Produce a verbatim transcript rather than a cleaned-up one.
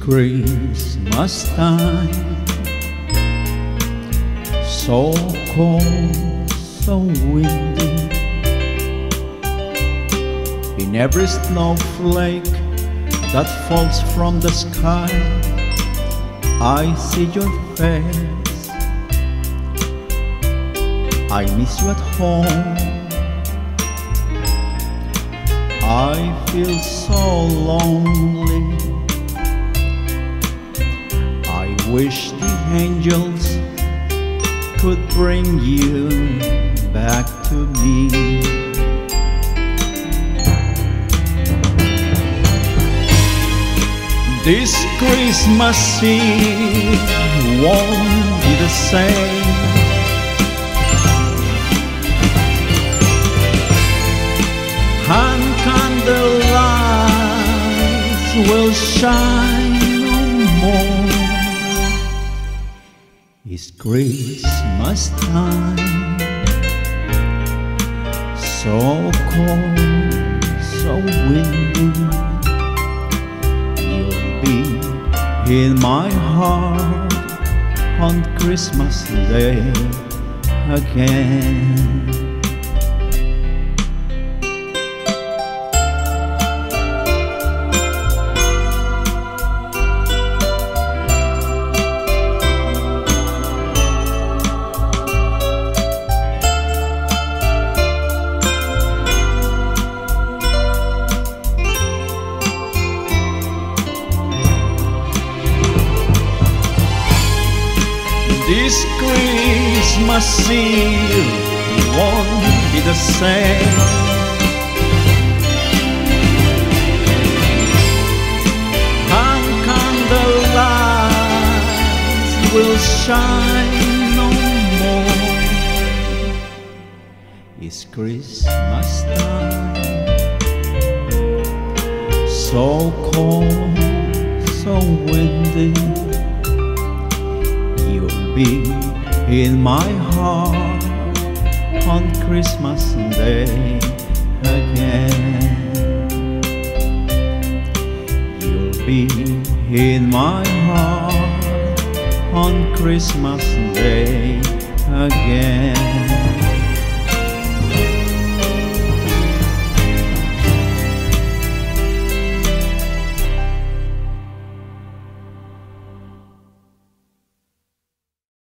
Christmas time, so cold, so windy. In every snowflake that falls from the sky, I see your face. I miss you at home. I feel so lonely. I wish the angels could bring you back to me. This Christmas Eve won't be the same. And candlelights will shine no more. It's Christmas time, so cold, so windy. You'll be in my heart on Christmas Day again. This Christmas Eve won't be the same. And candlelights will shine no more. It's Christmas time, so cold, so windy. You'll be in my heart on Christmas Day again. You'll be in my heart on Christmas Day again.